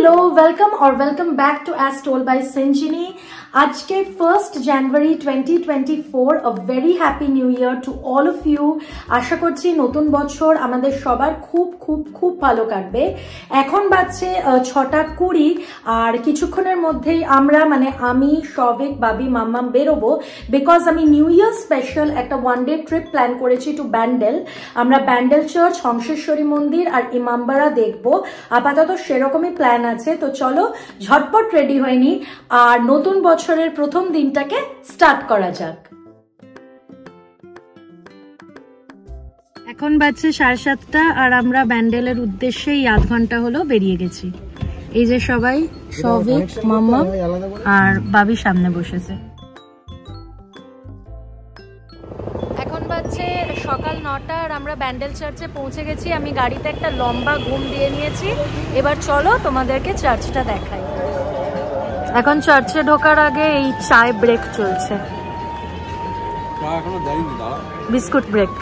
Hello, welcome back to As Told by Sanjini. আজকে 1st January 2024, a very happy new year to all of you. আশা করছি নতুন বছর আমাদের সবার খুব ভালো কাটবে। এখন বাজছে 6:20 আর কিছুক্ষণের মধ্যেই আমরা আমি শৌভিক বাবি মাম্মাম বেরোবো বিকজ আমি নিউ ইয়ার স্পেশাল একটা ওয়ান ডে ট্রিপ প্ল্যান করেছি টু ব্যান্ডেল। আমরা ব্যান্ডেল চার্চ, হংসেশ্বরী মন্দির আর ইমামবাড়া দেখবো। আপাতত সেরকমই প্ল্যান আছে, তো চলো ঝটপট রেডি হয়ে নি আর নতুন বছরের প্রথম দিনটাকে স্টার্ট করা যাক। এখন বাজছে 7:30 আর আমরা ব্যান্ডেলের উদ্দেশ্যে এই আধ ঘন্টা হলো বেরিয়ে গেছি। এই যে সবাই, শৌভিক, মাম্মাম আর বাবি সামনে বসেছে। এখন বাজছে সকাল 9টা আর আমরা ব্যান্ডেল চার্চে পৌঁছে গেছি। আমি গাড়িতে একটা লম্বা ঘুম দিয়ে নিয়েছি। এবার চলো তোমাদেরকে চার্চটা দেখাই। এখন চার্চে ঢোকার আগে এই চায় ব্রেক চলছে, biscuit break.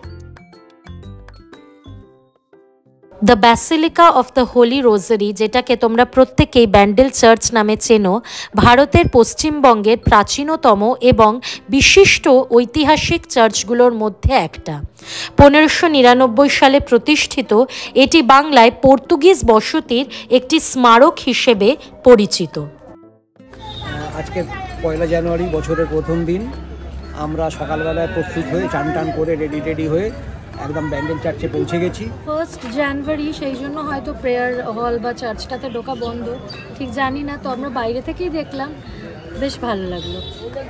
The basilica of the holy rosary, যেটাকে তোমরা প্রত্যেকেই ব্যান্ডেল চার্চ নামে চেনো, ভারতের পশ্চিমবঙ্গের প্রাচীনতম এবং বিশিষ্ট ঐতিহাসিক চার্চগুলোর মধ্যে একটা। 1599 সালে প্রতিষ্ঠিত, এটি বাংলায় পর্তুগিজ বসতির একটি স্মারক হিসেবে পরিচিত। আজকে 1 জানুয়ারি, বছরের প্রথম দিন। আমরা সকালবেলায় প্রস্তুত হয়ে চান করে রেডি হয়ে একদম ব্যান্ডেল চার্চে পৌঁছে গেছি। 1 জানুয়ারি, সেই জন্য হয়তো প্রেয়ার হল বা চার্চটাতে ঢোকা বন্ধ, ঠিক জানি না। তো আমরা বাইরে থেকেই দেখলাম, বেশ ভালো লাগলো।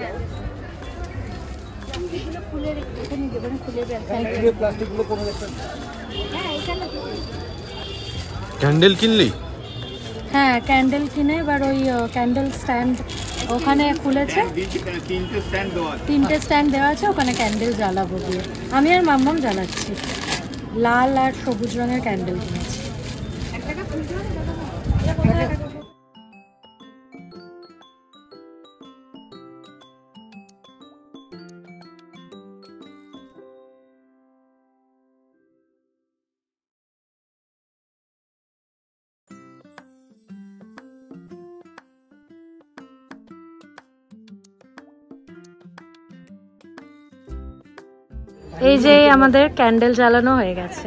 ক্যান্ডেল কিনলি? হ্যাঁ, ক্যান্ডেল কিনে এবার ওই ক্যান্ডেল স্ট্যান্ড ওখানে খুলেছে, 3টে স্ট্যান্ড দেওয়া আছে, ওখানে ক্যান্ডেল জ্বালাবো দিয়ে। আমি আর মাম্মাম জ্বালাচ্ছি, লাল আর সবুজ রঙের ক্যান্ডেল কিনেছি। এই যে আমাদের ক্যান্ডেল জ্বালানো হয়ে গেছে।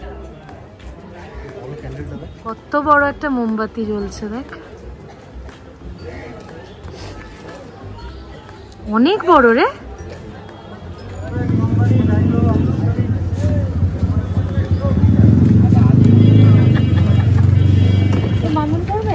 কত বড় একটা মোমবাতি জ্বলছে, দেখ, অনেক বড় রে। মাম্মাম করবে?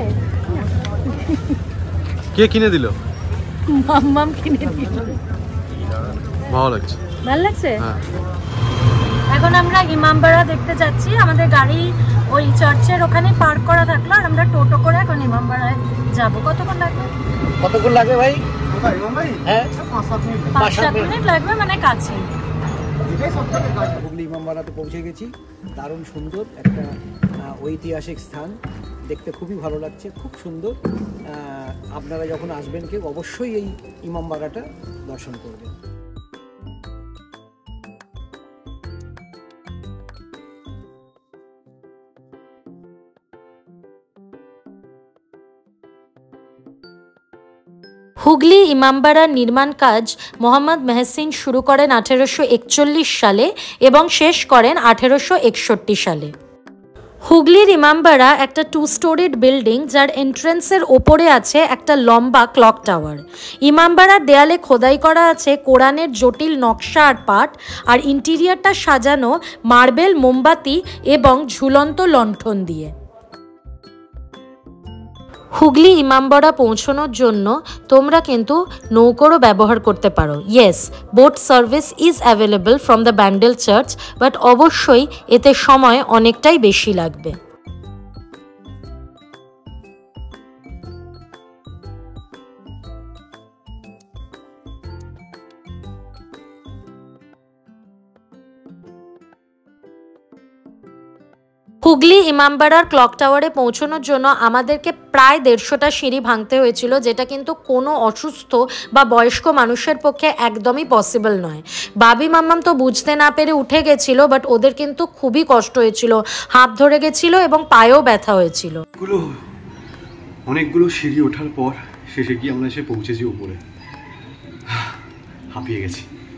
কে কিনে দিল? মাম্মাম কিনে দিল। ভালো লাগছে, ভালো লাগছে। এখন আমরা ইমামবাড়া দেখতে যাচ্ছি। আমাদের গাড়ি ওই চার্চের ওখানে পার্ক করা থাকলো আর আমরা টোটো করে এখন ইমামবাড়ায় যাবো। কতক্ষণ লাগবে ভাই? হ্যাঁ, 5-7 মিনিট লাগবে, মানে কাছে। হুগলি ইমামবাড়াতে পৌঁছে গেছি। দারুণ সুন্দর একটা ঐতিহাসিক স্থান, দেখতে খুবই ভালো লাগছে, খুব সুন্দর। আপনারা যখন আসবেন কেউ অবশ্যই এই ইমামবাড়াটা দর্শন করবেন। হুগলি ইমামবাড়ার নির্মাণ কাজ মোহাম্মদ মেহসিন শুরু করেন 1841 সালে এবং শেষ করেন 1861 সালে। হুগলির ইমামবাড়া একটা 2 স্টোরিড বিল্ডিং, যার এন্ট্রেন্সের ওপরে আছে একটা লম্বা ক্লক টাওয়ার। ইমামবাড়ার দেয়ালে খোদাই করা আছে কোরআনের জটিল নকশা আর পাঠ, আর ইন্টিরিয়ারটা সাজানো মার্বেল, মোমবাতি এবং ঝুলন্ত লণ্ঠন দিয়ে। হুগলি ইমামবাড়া পৌঁছানোর জন্য তোমরা কিন্তু নৌকোরও ব্যবহার করতে পারো। Yes, boat service is available from the Bandel church, but অবশ্যই এতে সময় অনেকটাই বেশি লাগবে। হুগলি ইমামবাড়ার ক্লক টাওয়ারে পৌঁছানোর জন্য আমাদেরকে প্রায় 150টা সিঁড়ি ভাঙতে হয়েছিল, যেটা কিন্তু কোনো অসুস্থ বা বয়স্ক মানুষের পক্ষে একদমই পসিবল নয়। বাবি মাম্মাম তো বুঝতে না পেরে উঠে গেছিল, বাট ওদের কিন্তু খুবই কষ্ট হয়েছিল, হাঁপ ধরে গেছিল এবং পায়েও ব্যথা হয়েছিল। অনেকগুলো সিঁড়ি ওঠার পর শেষে গিয়ে আমরা এসে পৌঁছেছি উপরে। হাঁপিয়ে গেছি।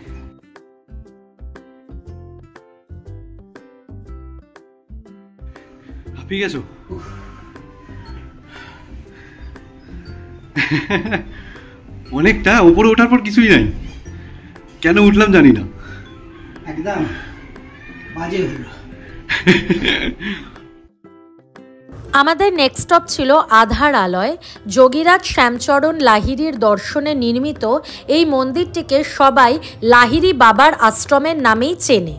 হাঁপিয়ে গেছো? অনেকটা। উপরে ওঠার পর কিছুই নাই, কেন উঠলাম জানি না, একদম বাজে হলো। আমাদের নেক্সট স্টপ ছিল আধারালয়। যোগীরাজ শ্যামচরণ লাহিড়ীর দর্শনে নির্মিত এই মন্দিরটিকে সবাই লাহিড়ী বাবার আশ্রমের নামেই চেনে।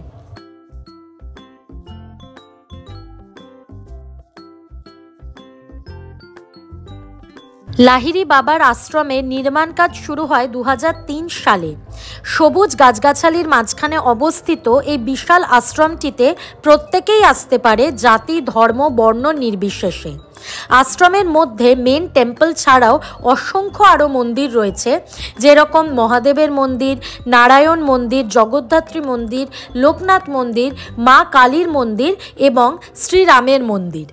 লাহিড়ী বাবার আশ্রমের নির্মাণ কাজ শুরু হয় 2003 সালে। সবুজ গাছগাছালির মাঝখানে অবস্থিত এই বিশাল আশ্রমটিতে প্রত্যেকেই আসতে পারে, জাতি ধর্ম বর্ণ নির্বিশেষে। আশ্রমের মধ্যে মেন টেম্পল ছাড়াও অসংখ্য আরও মন্দির রয়েছে, যেরকম মহাদেবের মন্দির, নারায়ণ মন্দির, জগদ্ধাত্রী মন্দির, লোকনাথ মন্দির, মা কালীর মন্দির এবং শ্রীরামের মন্দির।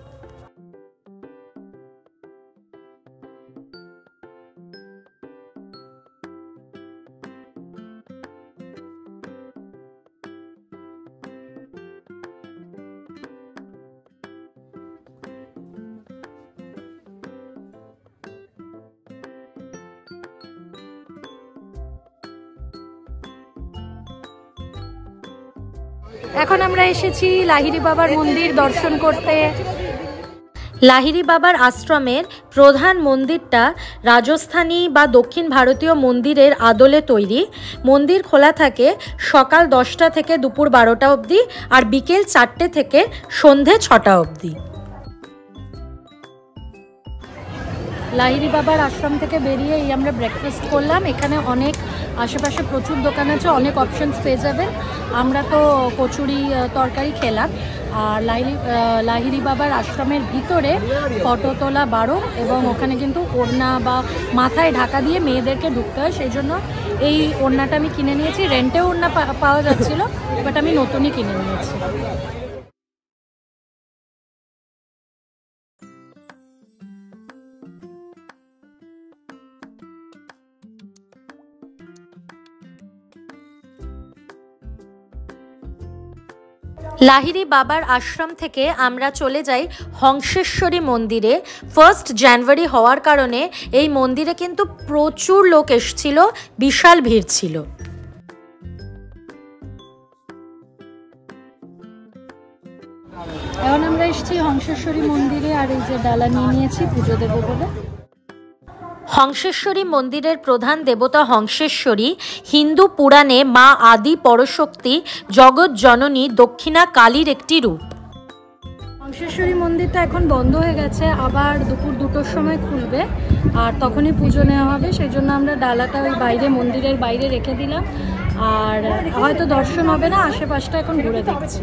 এখন আমরা এসেছি লাহিড়ী বাবার মন্দির দর্শন করতে। লাহিড়ী বাবার আশ্রমের প্রধান মন্দিরটা রাজস্থানী বা দক্ষিণ ভারতীয় মন্দিরের আদলে তৈরি। মন্দির খোলা থাকে সকাল 10টা থেকে দুপুর 12টা অবধি, আর বিকেল 4টে থেকে সন্ধে 6টা অবধি। লাহিড়ী বাবার আশ্রম থেকে বেরিয়ে এই আমরা ব্রেকফাস্ট করলাম। এখানে অনেক আশেপাশে প্রচুর দোকান আছে, অনেক অপশনস পেয়ে যাবেন। আমরা তো কচুরি তরকারি খেলাম। আর লাহিড়ী বাবার আশ্রমের ভিতরে ফটো তোলা বারণ, এবং ওখানে কিন্তু ওড়না বা মাথায় ঢাকা দিয়ে মেয়েদেরকে ঢুকতে হয়। সেই জন্য এই ওড়নাটা আমি কিনে নিয়েছি। রেন্টে ওড়না পাওয়া যাচ্ছিল, বাট আমি নতুনই কিনে নিয়েছি। লাহিড়ী বাবার আশ্রম থেকে আমরা চলে যাই হংসেশ্বরী মন্দিরে। 1 জানুয়ারি হওয়ার কারণে এই মন্দিরে কিন্তু প্রচুর লোক এসেছিল, বিশাল ভিড় ছিল। এখন আমরা এসেছি হংসেশ্বরী মন্দিরে, আর এই যে ডালা নিয়ে নিয়েছি পুজো দেবো বলে। হংসেশ্বরী মন্দিরের প্রধান দেবতা হংসেশ্বরী। হিন্দু পুরাণে মা আদি পরশক্তি, জগৎ জননী দক্ষিণা কালীর একটি রূপ। হংসেশ্বরী মন্দিরটা এখন বন্ধ হয়ে গেছে, আবার দুপুর 2টোর সময় খুলবে, আর তখনই পুজো নেওয়া হবে। সেই জন্য আমরা ডালাটা ওই বাইরে মন্দিরের বাইরে রেখে দিলাম, আর হয়তো দর্শন হবে না, আশেপাশটা এখন ঘুরে দেখছি।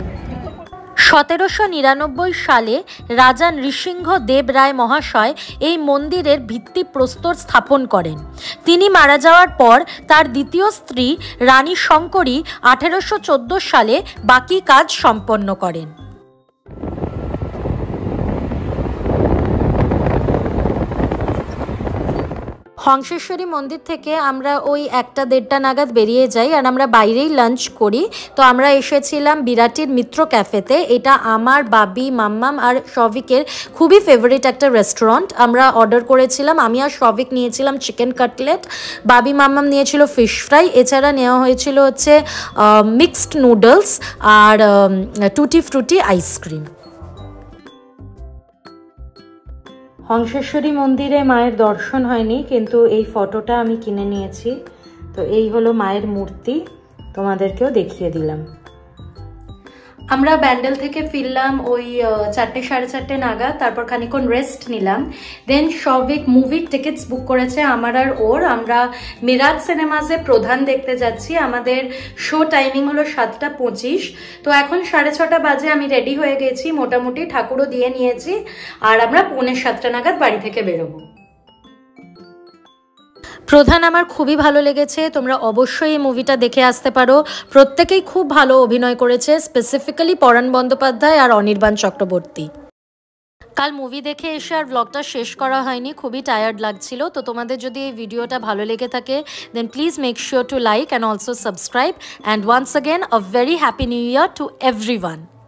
1799 সালে রাজা নৃসিংহ দেব রায় মহাশয় এই মন্দিরের ভিত্তিপ্রস্তর স্থাপন করেন। তিনি মারা যাওয়ার পর তার দ্বিতীয় স্ত্রী রানী শঙ্করী 1814 সালে বাকি কাজ সম্পন্ন করেন। হংসেশ্বরী মন্দির থেকে আমরা ওই 1টা-1:30টা নাগাদ বেরিয়ে যাই, আর আমরা বাইরেই লাঞ্চ করি। তো আমরা এসেছিলাম বিরাটির মিত্র ক্যাফেতে। এটা আমার, বাবি, মাম্মাম আর শভিকের খুবই ফেভারিট একটা রেস্টুরেন্ট। আমরা অর্ডার করেছিলাম, আমি আর শভিক নিয়েছিলাম চিকেন কাটলেট, বাবি মাম্মাম নিয়েছিল ফিশ ফ্রাই, এছাড়া নেওয়া হয়েছিল হচ্ছে মিক্সড নুডলস আর টুটি ফ্রুটি আইসক্রিম। হংসেশ্বরী মন্দিরে মায়ের দর্শন হয়নি, কিন্তু এই ফটোটা আমি কিনে নিয়েছি। তো এই হলো মায়ের মূর্তি, তোমাদেরকেও দেখিয়ে দিলাম। আমরা ব্যান্ডেল থেকে ফিরলাম ওই 4টে-4:30 নাগাদ। তারপর খানিক্ষণ রেস্ট নিলাম। দেন শভিক মুভির টিকিটস বুক করেছে আমার আর ওর। আমরা মিরাজ সিনেমাসে প্রধান দেখতে যাচ্ছি। আমাদের শো টাইমিং হলো 7টা25। তো এখন 6:30 বাজে। আমি রেডি হয়ে গেছি, মোটামুটি ঠাকুরও দিয়ে নিয়েছি, আর আমরা 6:45 নাগাদ বাড়ি থেকে বেরোবো। প্রধান আমার খুবই ভালো লেগেছে, তোমরা অবশ্যই এই মুভিটা দেখে আসতে পারো। প্রত্যেকেই খুব ভালো অভিনয় করেছে, স্পেসিফিক্যালি পরাণ বন্দ্যোপাধ্যায় আর অনির্বাণ চক্রবর্তী। কাল মুভি দেখে এসে আর ব্লগটা শেষ করা হয়নি, খুবই টায়ার্ড লাগছিল। তো তোমাদের যদি এই ভিডিওটা ভালো লেগে থাকে then please make sure to like and also subscribe, and once again a very happy new year to everyone.